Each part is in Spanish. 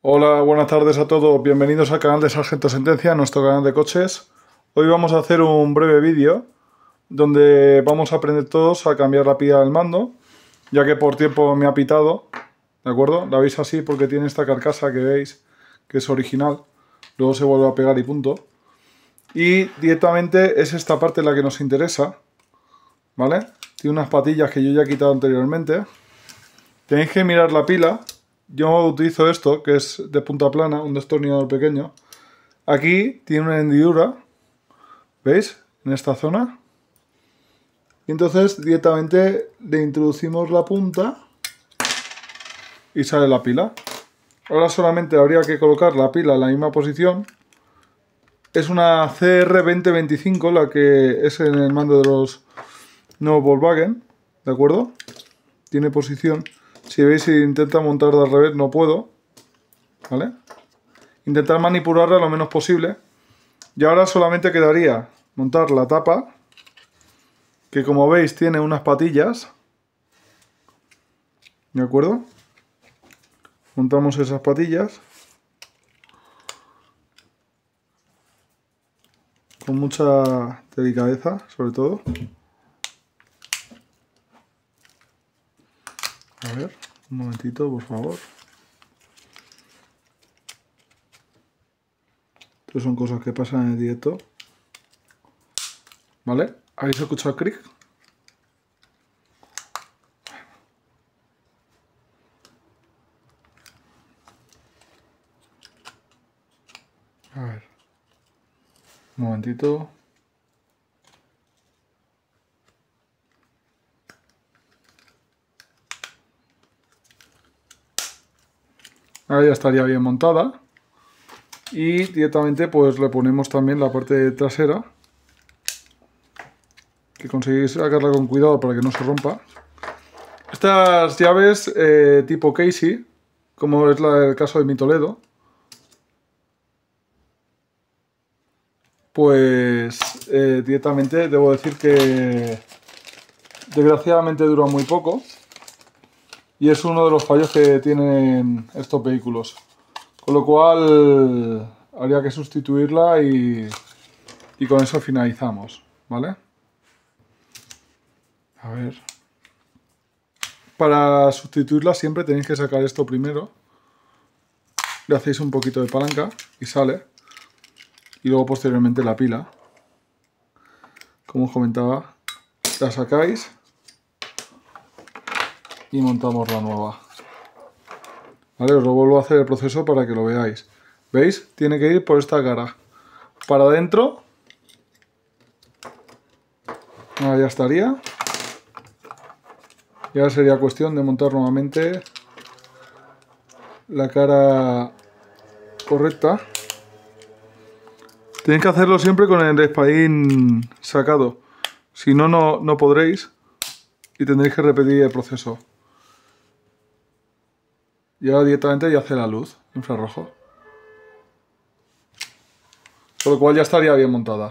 Hola, buenas tardes a todos. Bienvenidos al canal de Sargento Sentencia, nuestro canal de coches. Hoy vamos a hacer un breve vídeo donde vamos a aprender todos a cambiar la pila del mando, ya que por tiempo me ha pitado, ¿de acuerdo? La veis así porque tiene esta carcasa que veis, que es original. Luego se vuelve a pegar y punto. Y directamente es esta parte la que nos interesa, ¿vale? Tiene unas patillas que yo ya he quitado anteriormente. Tenéis que mirar la pila. Yo utilizo esto, que es de punta plana, un destornillador pequeño. Aquí tiene una hendidura, ¿veis? En esta zona. Y entonces directamente le introducimos la punta y sale la pila. Ahora solamente habría que colocar la pila en la misma posición. Es una CR2025, la que es en el mando de los nuevos Volkswagen, ¿de acuerdo? Tiene posición. Si veis, si intenta montar de al revés, no puedo, ¿vale? Intentar manipularla lo menos posible. Y ahora solamente quedaría montar la tapa, que como veis tiene unas patillas, ¿de acuerdo? Montamos esas patillas con mucha delicadeza, sobre todo. A ver, un momentito, por favor. Estas son cosas que pasan en el directo. ¿Vale? ¿Habéis escuchado el clic? A ver. Un momentito. Ahora ya estaría bien montada. Y directamente pues le ponemos también la parte trasera, que conseguís sacarla con cuidado para que no se rompa. Estas llaves tipo Casey, como es el caso de mi Toledo, pues directamente debo decir que desgraciadamente dura muy poco. Y es uno de los fallos que tienen estos vehículos. Con lo cual habría que sustituirla y con eso finalizamos, ¿vale? A ver. Para sustituirla siempre tenéis que sacar esto primero. Le hacéis un poquito de palanca y sale. Y luego posteriormente la pila. Como os comentaba, la sacáis y montamos la nueva. Vale, os lo vuelvo a hacer el proceso para que lo veáis. ¿Veis? Tiene que ir por esta cara. Para adentro. Ahora ya estaría. Y ahora sería cuestión de montar nuevamente la cara correcta. Tenéis que hacerlo siempre con el espadín sacado. Si no, no podréis. Y tendréis que repetir el proceso. Y ahora directamente ya hace la luz, infrarrojo. Con lo cual ya estaría bien montada.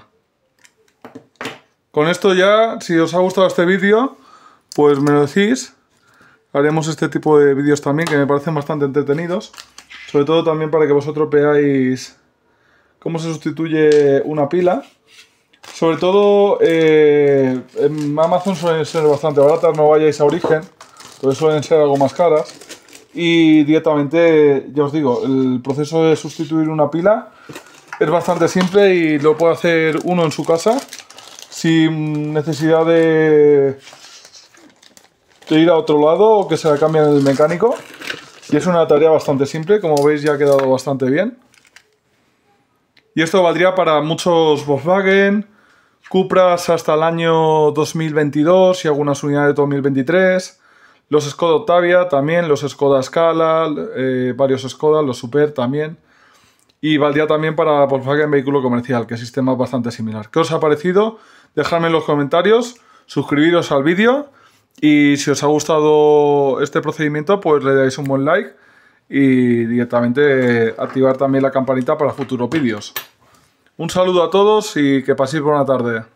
Con esto ya, si os ha gustado este vídeo, pues me lo decís. Haremos este tipo de vídeos también, que me parecen bastante entretenidos. Sobre todo también para que vosotros veáis cómo se sustituye una pila. Sobre todo en Amazon suelen ser bastante baratas, no vayáis a Origen, porque suelen ser algo más caras. Y directamente, ya os digo, el proceso de sustituir una pila es bastante simple y lo puede hacer uno en su casa sin necesidad de ir a otro lado o que se la cambie el mecánico. Y es una tarea bastante simple, como veis ya ha quedado bastante bien. Y esto valdría para muchos Volkswagen, Cupras hasta el año 2022 y algunas unidades de 2023. Los Skoda Octavia también, los Skoda Scala, varios Skoda, los Super también. Y valdría también para Volkswagen vehículo comercial, que el sistema es bastante similar. ¿Qué os ha parecido? Dejadme en los comentarios, suscribiros al vídeo y si os ha gustado este procedimiento, pues le dais un buen like y directamente activar también la campanita para futuros vídeos. Un saludo a todos y que paséis buena tarde.